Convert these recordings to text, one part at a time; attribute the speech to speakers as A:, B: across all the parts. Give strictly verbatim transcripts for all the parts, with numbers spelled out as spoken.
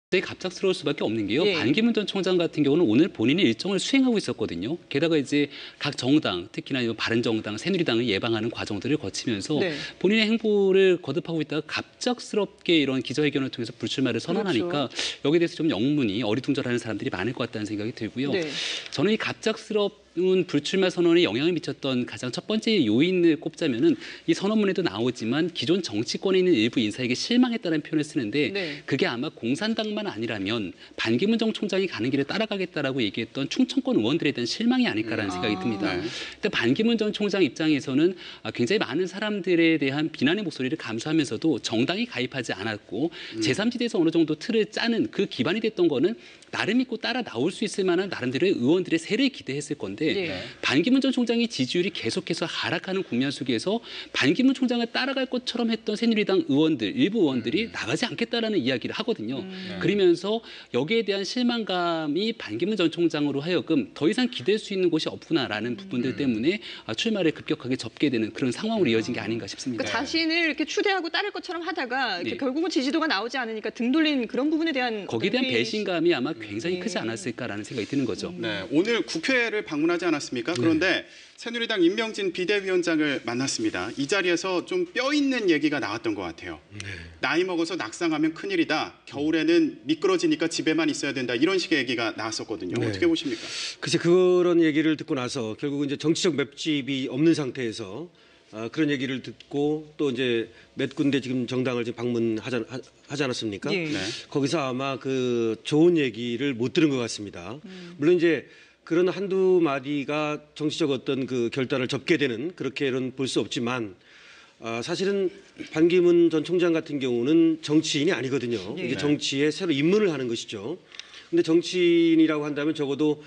A: 굉장히 갑작스러울 수밖에 없는 게요.
B: 예.
A: 반기문 전 총장 같은 경우는 오늘 본인의 일정을 수행하고 있었거든요. 게다가 이제 각 정당, 특히나 바른정당, 새누리당을 예방하는 과정들을 거치면서 네. 본인의 행보를 거듭하고 있다가 갑작스럽게 이런 기자회견을 통해서 불출마를 선언하니까 그렇죠. 여기에 대해서 좀 영문이 어리둥절하는 사람들이 많을 것 같다는 생각이 들고요. 네. 저는 이 갑작스럽 불출마 선언에 영향을 미쳤던 가장 첫 번째 요인을 꼽자면은 이 선언문에도 나오지만 기존 정치권에 있는 일부 인사에게 실망했다는 표현을 쓰는데 네. 그게 아마 공산당만 아니라면 반기문 전 총장이 가는 길을 따라가겠다라고 얘기했던 충청권 의원들에 대한 실망이 아닐까라는 음. 생각이 듭니다. 네. 근데 반기문 전 총장 입장에서는 굉장히 많은 사람들에 대한 비난의 목소리를 감수하면서도 정당이 가입하지 않았고 음. 제삼지대에서 어느 정도 틀을 짜는 그 기반이 됐던 거는 나름 믿고 따라 나올 수 있을 만한 나름대로의 의원들의 세를 기대했을 건데 네. 반기문 전 총장의 지지율이 계속해서 하락하는 국면 속에서 반기문 총장을 따라갈 것처럼 했던 새누리당 의원들, 일부 의원들이 음. 나가지 않겠다라는 이야기를 하거든요. 음. 그러면서 여기에 대한 실망감이 반기문 전 총장으로 하여금 더 이상 기댈 수 있는 곳이 없구나라는 음. 부분들 때문에 출마를 급격하게 접게 되는 그런 상황으로 이어진 게 아닌가 싶습니다.
B: 그러니까 자신을 이렇게 추대하고 따를 것처럼 하다가 네. 결국은 지지도가 나오지 않으니까 등 돌린 그런 부분에 대한
A: 거기에 대한 배신감이 아마 굉장히 네. 크지 않았을까라는 생각이 드는 거죠.
C: 네, 오늘 국회를 방문하지 않았습니까? 그런데 네. 새누리당 임명진 비대위원장을 만났습니다. 이 자리에서 좀 뼈 있는 얘기가 나왔던 것 같아요. 네. 나이 먹어서 낙상하면 큰일이다. 겨울에는 미끄러지니까 집에만 있어야 된다. 이런 식의 얘기가 나왔었거든요. 네. 어떻게 보십니까?
D: 글쎄 그런 얘기를 듣고 나서 결국은 이제 정치적 맵집이 없는 상태에서 어, 그런 얘기를 듣고 또 이제 몇 군데 지금 정당을 지금 방문하지 하지 않았습니까? 예. 네. 거기서 아마 그 좋은 얘기를 못 들은 것 같습니다. 음. 물론 이제 그런 한두 마디가 정치적 어떤 그 결단을 접게 되는 그렇게는 볼 수 없지만 어, 사실은 반기문 전 총장 같은 경우는 정치인이 아니거든요. 예. 이게 정치에 새로 입문을 하는 것이죠. 근데 정치인이라고 한다면 적어도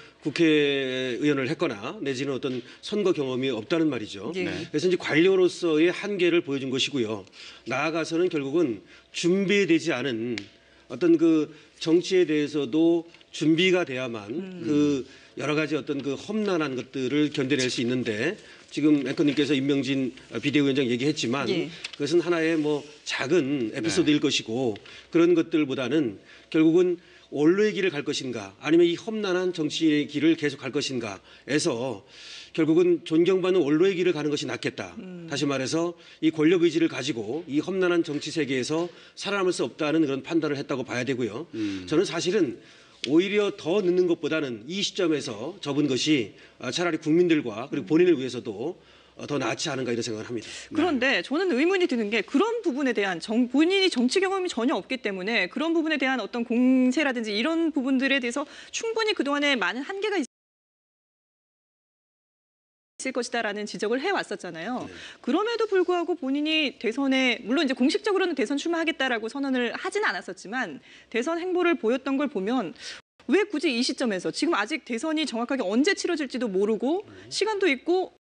D: 국회의원을 했거나 내지는 어떤 선거 경험이 없다는 말이죠. 네. 그래서 이제 관료로서의 한계를 보여준 것이고요. 나아가서는 결국은 준비되지 않은 어떤 그 정치에 대해서도 준비가 돼야만 음. 그 여러 가지 어떤 그 험난한 것들을 견뎌낼 수 있는데 지금 앵커님께서 임명진 비대위원장 얘기했지만 예. 그것은 하나의 뭐 작은 에피소드일 네. 것이고 그런 것들보다는 결국은 원로의 길을 갈 것인가 아니면 이 험난한 정치의 길을 계속 갈 것인가에서 결국은 존경받는 원로의 길을 가는 것이 낫겠다. 음. 다시 말해서 이 권력 의지를 가지고 이 험난한 정치 세계에서 살아남을 수 없다는 그런 판단을 했다고 봐야 되고요. 음. 저는 사실은 오히려 더 늦는 것보다는 이 시점에서 접은 것이 차라리 국민들과 그리고 본인을 위해서도 더 낫지 않은가 이런 생각을 합니다.
B: 그런데 저는 의문이 드는 게 그런 부분에 대한 정, 본인이 정치 경험이 전혀 없기 때문에 그런 부분에 대한 어떤 공세라든지 이런 부분들에 대해서 충분히 그동안에 많은 한계가 있 있을 것이다라는 지적을 해왔었잖아요. 네. 그럼에도 불구하고 본인이 대선에 물론 이제 공식적으로는 대선 출마하겠다라고 선언을 하진 않았었지만 대선 행보를 보였던 걸 보면 왜 굳이 이 시점에서 지금 아직 대선이 정확하게 언제 치러질지도 모르고 네. 시간도 있고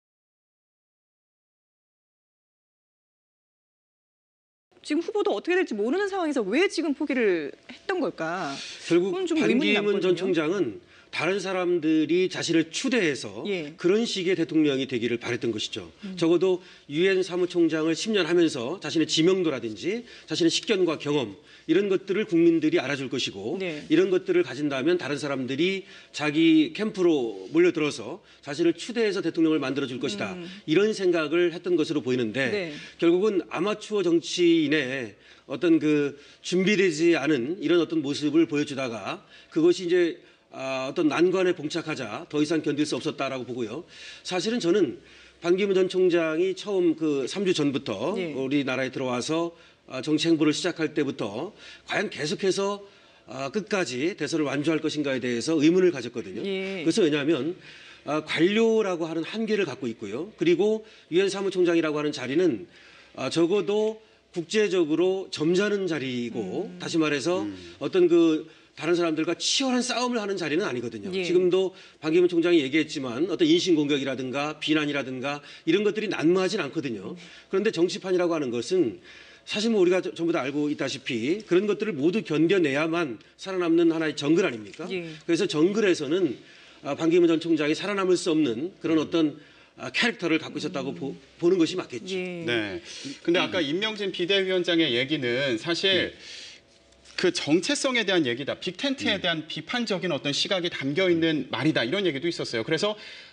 B: 지금 후보도 어떻게 될지 모르는 상황에서 왜 지금 포기를 했던 걸까?
D: 결국 반기문 전 총장은 다른 사람들이 자신을 추대해서 예. 그런 식의 대통령이 되기를 바랬던 것이죠. 음. 적어도 유엔 사무총장을 십 년 하면서 자신의 지명도라든지 자신의 식견과 경험 이런 것들을 국민들이 알아줄 것이고 네. 이런 것들을 가진다면 다른 사람들이 자기 캠프로 몰려들어서 자신을 추대해서 대통령을 만들어줄 것이다. 음. 이런 생각을 했던 것으로 보이는데 네. 결국은 아마추어 정치인의 어떤 그 준비되지 않은 이런 어떤 모습을 보여주다가 그것이 이제 아, 어떤 난관에 봉착하자 더 이상 견딜 수 없었다라고 보고요. 사실은 저는 반기문 전 총장이 처음 그 삼 주 전부터 네. 우리나라에 들어와서 정치 행보를 시작할 때부터 과연 계속해서 끝까지 대선을 완주할 것인가에 대해서 의문을 가졌거든요. 예. 그래서 왜냐하면 관료라고 하는 한계를 갖고 있고요. 그리고 유엔 사무총장이라고 하는 자리는 적어도 국제적으로 점잖은 자리이고 음. 다시 말해서 음. 어떤 그 다른 사람들과 치열한 싸움을 하는 자리는 아니거든요. 예. 지금도 반기문 총장이 얘기했지만 어떤 인신공격이라든가 비난이라든가 이런 것들이 난무하진 않거든요. 그런데 정치판이라고 하는 것은 사실 뭐 우리가 전부 다 알고 있다시피 그런 것들을 모두 견뎌내야만 살아남는 하나의 정글 아닙니까? 예. 그래서 정글에서는 반기문 전 총장이 살아남을 수 없는 그런 어떤 캐릭터를 갖고 있었다고 음. 보, 보는 것이 맞겠죠.
C: 예. 네. 근데 아까 임명진 비대위원장의 얘기는 사실 네. 그 정체성에 대한 얘기다. 빅텐트에
A: 음.
C: 대한 비판적인 어떤 시각이 담겨 있는 말이다. 이런 얘기도 있었어요. 그래서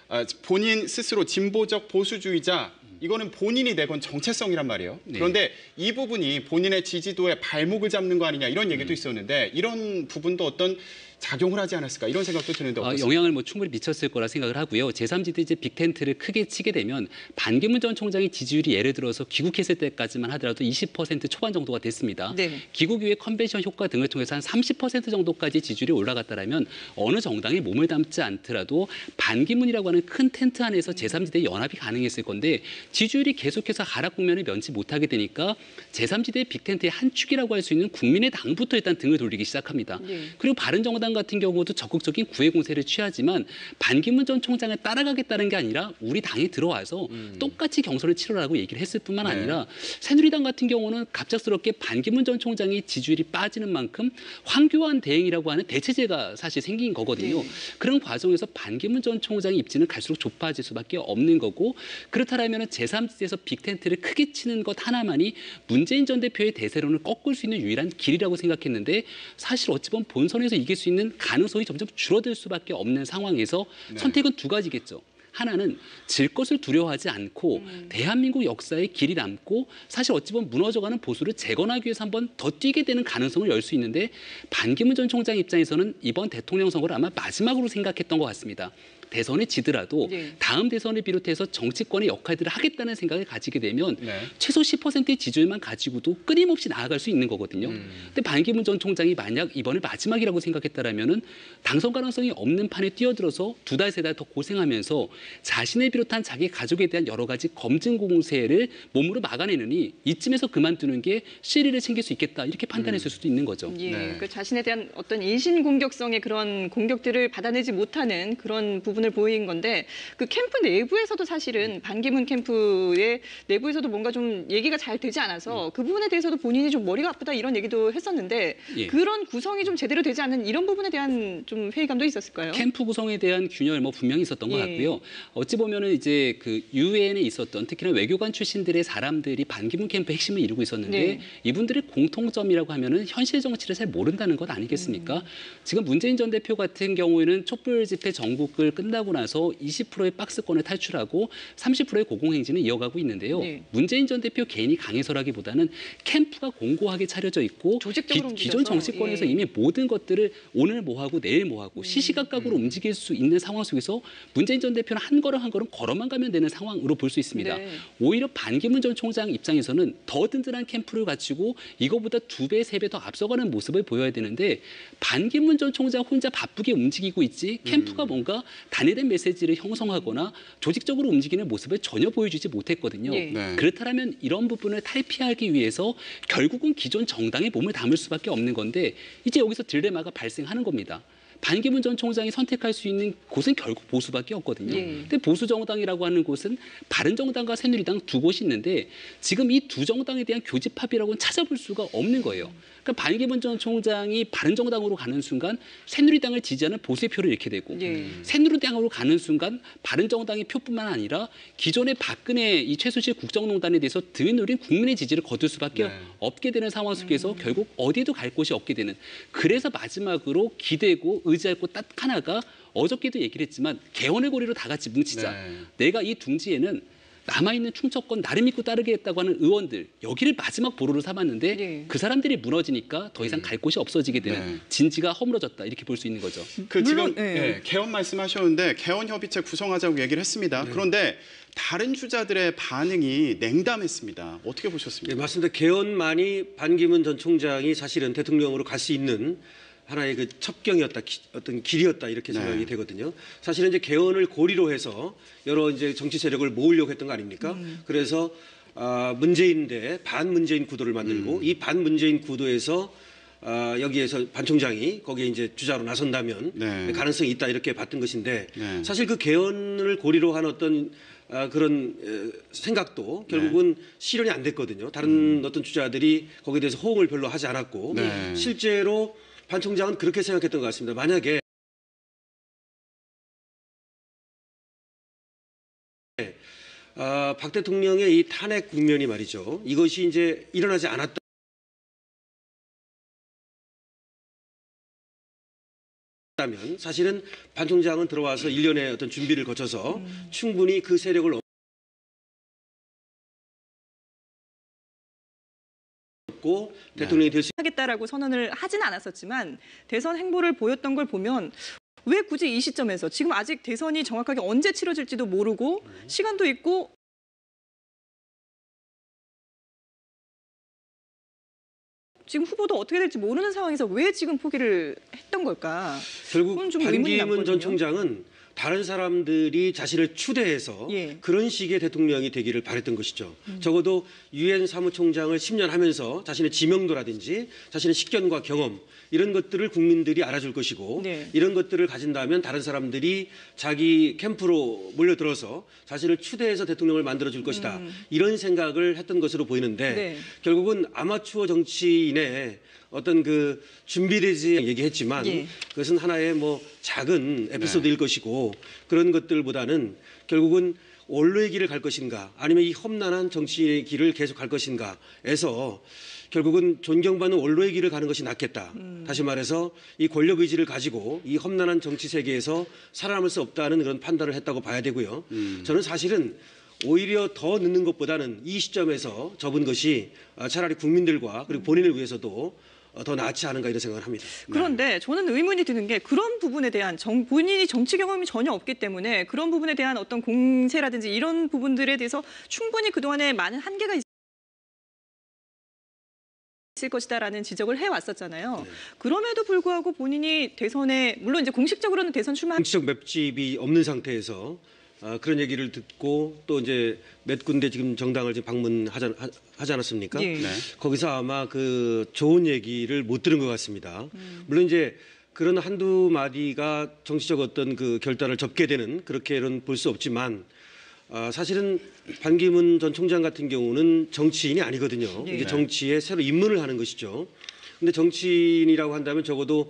C: 본인 스스로 진보적 보수주의자 이거는 본인이 내건 정체성이란 말이에요.
A: 네.
C: 그런데 이 부분이 본인의 지지도에 발목을 잡는 거 아니냐 이런 얘기도 있었는데 이런 부분도 어떤 작용을 하지 않았을까 이런 생각도 드는데
A: 어,
C: 어떻습니까?
A: 영향을 뭐 충분히 미쳤을 거라 생각을 하고요. 제삼지대 이제 빅텐트를 크게 치게 되면 반기문 전 총장의 지지율이 예를 들어서 귀국했을 때까지만 하더라도 이십 퍼센트 초반 정도가 됐습니다.
B: 네.
A: 귀국 이후에 컨벤션 효과 등을 통해서 한 삼십 퍼센트 정도까지 지지율이 올라갔다라면 어느 정당에 몸을 담지 않더라도 반기문이라고 하는 큰 텐트 안에서 제삼지대 연합이 가능했을 건데 지지율이 계속해서 하락 국면을 면치 못하게 되니까 제삼지대 빅텐트의 한 축이라고 할 수 있는 국민의당부터 일단 등을 돌리기 시작합니다.
B: 네.
A: 그리고 바른정당 같은 경우도 적극적인 구애 공세를 취하지만 반기문 전 총장을 따라가겠다는 게 아니라 우리 당에 들어와서 음. 똑같이 경선을 치러라고 얘기를 했을 뿐만 아니라 네. 새누리당 같은 경우는 갑작스럽게 반기문 전 총장이 지지율이 빠지는 만큼 황교안 대행이라고 하는 대체제가 사실 생긴 거거든요. 네. 그런 과정에서 반기문 전 총장의 입지는 갈수록 좁아질 수밖에 없는 거고 그렇다면 제삼지대에서 빅텐트를 크게 치는 것 하나만이 문재인 전 대표의 대세론을 꺾을 수 있는 유일한 길이라고 생각했는데 사실 어찌 보면 본선에서 이길 수 있는 가능성이 점점 줄어들 수밖에 없는 상황에서 네. 선택은 두 가지겠죠. 하나는 질 것을 두려워하지 않고 음. 대한민국 역사에 길이 남고 사실 어찌 보면 무너져가는 보수를 재건하기 위해서 한번 더 뛰게 되는 가능성을 열 수 있는데 반기문 전 총장 입장에서는 이번 대통령 선거를 아마 마지막으로 생각했던 것 같습니다. 대선에 지더라도 네. 다음 대선을 비롯해서 정치권의 역할들을 하겠다는 생각을 가지게 되면 네. 최소 십 퍼센트의 지지율만 가지고도 끊임없이 나아갈 수 있는 거거든요. 음. 근데 반기문 전 총장이 만약 이번을 마지막이라고 생각했다라면은 당선 가능성이 없는 판에 뛰어들어서 두 달, 세 달 더 고생하면서 자신을 비롯한 자기 가족에 대한 여러 가지 검증 공세를 몸으로 막아내느니 이쯤에서 그만두는 게 실리를 챙길 수 있겠다 이렇게 판단했을 수도 있는 거죠.
B: 예,
C: 네.
B: 그 자신에 대한 어떤 인신 공격성의 그런 공격들을 받아내지 못하는 그런 부분을 보인 건데 그 캠프 내부에서도 사실은 반기문 캠프의 내부에서도 뭔가 좀 얘기가 잘 되지 않아서 그 부분에 대해서도 본인이 좀 머리가 아프다 이런 얘기도 했었는데 예. 그런 구성이 좀 제대로 되지 않는 이런 부분에 대한 좀 회의감도 있었을까요?
A: 캠프 구성에 대한 균열 뭐 분명히 있었던 것
B: 예.
A: 같고요. 어찌 보면은 이제 그 유엔에 있었던 특히나 외교관 출신들의 사람들이 반기문 캠프 핵심을 이루고 있었는데 네. 이분들의 공통점이라고 하면은 현실 정치를 잘 모른다는 것 아니겠습니까? 음. 지금 문재인 전 대표 같은 경우에는 촛불 집회 전국을 끝나고 나서 이십 퍼센트의 박스권을 탈출하고 삼십 퍼센트의 고공행진을 이어가고 있는데요. 네. 문재인 전 대표 개인이 강해서라기보다는 캠프가 공고하게 차려져 있고 기, 기존 정치권에서 예. 이미 모든 것들을 오늘 뭐하고 내일 뭐하고 음. 시시각각으로 음. 움직일 수 있는 상황 속에서 문재인 전 대표는 한 걸음 한 걸음 걸어만 가면 되는 상황으로 볼 수 있습니다. 네. 오히려 반기문 전 총장 입장에서는 더 든든한 캠프를 갖추고 이거보다 두 배, 세 배 더 앞서가는 모습을 보여야 되는데 반기문 전 총장 혼자 바쁘게 움직이고 있지 캠프가 음. 뭔가 단일된 메시지를 형성하거나 조직적으로 움직이는 모습을 전혀 보여주지 못했거든요. 네. 네. 그렇다면 이런 부분을 탈피하기 위해서 결국은 기존 정당의 몸을 담을 수밖에 없는 건데 이제 여기서 딜레마가 발생하는 겁니다. 반기문 전 총장이 선택할 수 있는 곳은 결국 보수밖에 없거든요. 예. 근데 보수 정당이라고 하는 곳은 바른정당과 새누리당 두 곳이 있는데 지금 이 두 정당에 대한 교집합이라고는 찾아볼 수가 없는 거예요. 그러니까 반기문 전 총장이 바른정당으로 가는 순간 새누리당을 지지하는 보수의 표를 잃게 되고 예. 새누리당으로 가는 순간 바른정당의 표뿐만 아니라 기존의 박근혜 이 최순실 국정농단에 대해서 드누린 국민의 지지를 거둘 수밖에 네. 없게 되는 상황 속에서 음. 결국 어디에도 갈 곳이 없게 되는 그래서 마지막으로 기대고 의지할 곳 딱 하나가 어저께도 얘기를 했지만 개헌의 고리로 다 같이 뭉치자. 네. 내가 이 둥지에는 남아있는 충청권 나를 믿고 따르겠다고 하는 의원들 여기를 마지막 보루로 삼았는데 네. 그 사람들이 무너지니까 더 이상 갈 곳이 없어지게 되는 네. 진지가 허물어졌다 이렇게 볼 수 있는 거죠.
C: 그 물론, 지금 네. 네, 개헌 말씀하셨는데 개헌 협의체 구성하자고 얘기를 했습니다. 네. 그런데 다른 주자들의 반응이 냉담했습니다. 어떻게 보셨습니까?
D: 네, 맞습니다. 개헌만이 반기문 전 총장이 사실은 대통령으로 갈 수 있는 하나의 그 첩경이었다, 기, 어떤 길이었다 이렇게 생각이 네. 되거든요. 사실은 이제 개헌을 고리로 해서 여러 이제 정치 세력을 모으려고 했던 거 아닙니까? 음. 그래서 아, 문재인 대 반문재인 구도를 만들고 음. 이 반문재인 구도에서 아, 여기에서 반 총장이 거기에 이제 주자로 나선다면 네. 가능성이 있다 이렇게 봤던 것인데 네. 사실 그 개헌을 고리로 한 어떤 아, 그런 에, 생각도 결국은 네. 실현이 안 됐거든요. 다른 음. 어떤 주자들이 거기에 대해서 호응을 별로 하지 않았고 네. 실제로 반 총장은 그렇게 생각했던 것 같습니다. 만약에 아, 박 대통령의 이 탄핵 국면이 말이죠. 이것이 이제 일어나지 않았다. 다면 사실은 반 총장은 들어와서 일 년의 어떤 준비를 거쳐서 음. 충분히 그 세력을 얻고 대통령이 될 수
B: 하겠다라고 선언을 하지는 않았었지만 대선 행보를 보였던 걸 보면 왜 굳이 이 시점에서 지금 아직 대선이 정확하게 언제 치러질지도 모르고 시간도 있고 지금 후보도 어떻게 될지 모르는 상황에서 왜 지금 포기를 했던 걸까?
D: 결국
B: 좀 의문이
D: 반기문 전
B: 남거든요.
D: 총장은 다른 사람들이 자신을 추대해서
B: 예.
D: 그런 식의 대통령이 되기를 바랬던 것이죠.
B: 음.
D: 적어도 유엔 사무총장을 십 년 하면서 자신의 지명도라든지 자신의 식견과 경험 이런 것들을 국민들이 알아줄 것이고
B: 네.
D: 이런 것들을 가진다면 다른 사람들이 자기 캠프로 몰려들어서 자신을 추대해서 대통령을 만들어줄 것이다.
B: 음.
D: 이런 생각을 했던 것으로 보이는데
B: 네.
D: 결국은 아마추어 정치인의 어떤 그 준비되지 얘기했지만
B: 예.
D: 그것은 하나의 뭐 작은 에피소드일 네. 것이고 그런 것들보다는 결국은 원로의 길을 갈 것인가 아니면 이 험난한 정치의 길을 계속 갈 것인가에서 결국은 존경받는 원로의 길을 가는 것이 낫겠다. 음. 다시 말해서 이 권력 의지를 가지고 이 험난한 정치 세계에서 살아남을 수 없다는 그런 판단을 했다고 봐야 되고요. 음. 저는 사실은 오히려 더 늦는 것보다는 이 시점에서 접은 것이 차라리 국민들과 그리고 본인을 위해서도 더 낫지 않은가 이런 생각을 합니다.
B: 그런데 저는 의문이 드는 게 그런 부분에 대한 정, 본인이 정치 경험이 전혀 없기 때문에 그런 부분에 대한 어떤 공세라든지 이런 부분들에 대해서 충분히 그동안에 많은 한계가 있을 것이다라는 지적을 해왔었잖아요. 네. 그럼에도 불구하고 본인이 대선에 물론 이제 공식적으로는 대선 출마
D: 정치적 맵집이 없는 상태에서 아, 그런 얘기를 듣고 또 이제 몇 군데 지금 정당을 지금 방문하지 하지 않았습니까?
B: 예. 네.
D: 거기서 아마 그 좋은 얘기를 못 들은 것 같습니다. 음. 물론 이제 그런 한두 마디가 정치적 어떤 그 결단을 접게 되는 그렇게는 볼 수 없지만 아, 사실은 반기문 전 총장 같은 경우는 정치인이 아니거든요.
B: 예.
D: 이게 정치에 새로 입문을 하는 것이죠. 근데 정치인이라고 한다면 적어도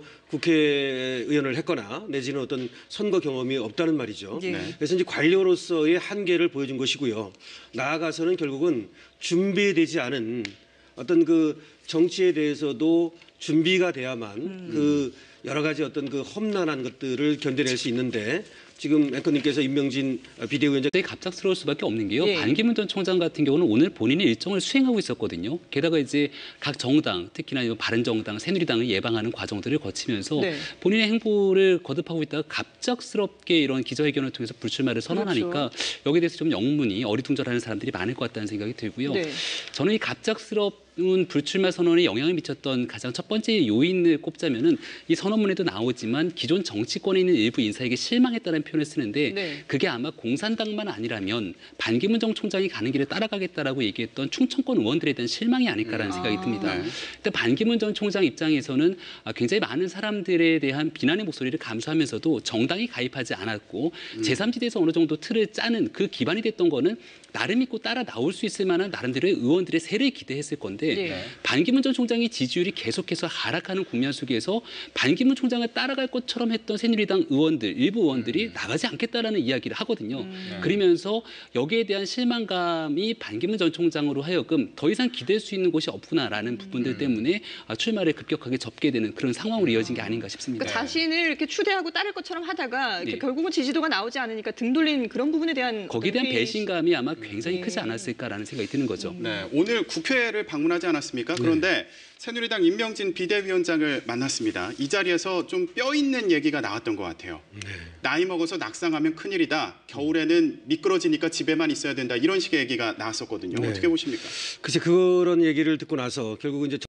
D: 국회의원을 했거나 내지는 어떤 선거 경험이 없다는 말이죠.
B: 네.
D: 그래서 이제 관료로서의 한계를 보여준 것이고요. 나아가서는 결국은 준비되지 않은 어떤 그 정치에 대해서도 준비가 돼야만 음. 그 여러 가지 어떤 그 험난한 것들을 견뎌낼 수 있는데 지금 앵커님께서 임명진 비대위원장
A: 되게 갑작스러울 수밖에 없는 게요.
B: 예.
A: 반기문 전 총장 같은 경우는 오늘 본인의 일정을 수행하고 있었거든요. 게다가 이제 각 정당, 특히나 바른정당, 새누리당을 예방하는 과정들을 거치면서 네. 본인의 행보를 거듭하고 있다가 갑작스럽게 이런 기자회견을 통해서 불출마를 선언하니까 그렇죠. 여기에 대해서 좀 영문이 어리둥절하는 사람들이 많을 것 같다는 생각이 들고요. 네. 저는 이 갑작스럽 불출마 선언에 영향을 미쳤던 가장 첫 번째 요인을 꼽자면은 이 선언문에도 나오지만 기존 정치권에 있는 일부 인사에게 실망했다는 표현을 쓰는데 네. 그게 아마 공산당만 아니라면 반기문 전 총장이 가는 길을 따라가겠다라고 얘기했던 충청권 의원들에 대한 실망이 아닐까라는 음. 생각이 듭니다. 네. 근데 반기문 전 총장 입장에서는 굉장히 많은 사람들에 대한 비난의 목소리를 감수하면서도 정당이 가입하지 않았고 음. 제삼지대에서 어느 정도 틀을 짜는 그 기반이 됐던 거는 나름 믿고 따라 나올 수 있을 만한 나름대로의 의원들의 세를 기대했을 건데 네. 반기문 전 총장의 지지율이 계속해서 하락하는 국면 속에서 반기문 총장을 따라갈 것처럼 했던 새누리당 의원들, 일부 의원들이 음. 나가지 않겠다라는 이야기를 하거든요. 음. 그러면서 여기에 대한 실망감이 반기문 전 총장으로 하여금 더 이상 기댈 수 있는 곳이 없구나라는 음. 부분들 때문에 출마를 급격하게 접게 되는 그런 상황으로 이어진 게 아닌가 싶습니다.
B: 그러니까 자신을 이렇게 추대하고 따를 것처럼 하다가 이렇게 네. 결국은 지지도가 나오지 않으니까 등 돌린 그런 부분에 대한
A: 거기에 대한 배신감이 아마 굉장히 네. 크지 않았을까라는 생각이 드는 거죠.
C: 네, 오늘 국회를 방문하지 않았습니까? 그런데 네. 새누리당 임명진 비대위원장을 만났습니다. 이 자리에서 좀 뼈 있는 얘기가 나왔던 것 같아요. 네. 나이 먹어서 낙상하면 큰일이다. 겨울에는 미끄러지니까 집에만 있어야 된다. 이런 식의 얘기가 나왔었거든요. 네. 어떻게 보십니까?
D: 글쎄 그런 얘기를 듣고 나서 결국은 이제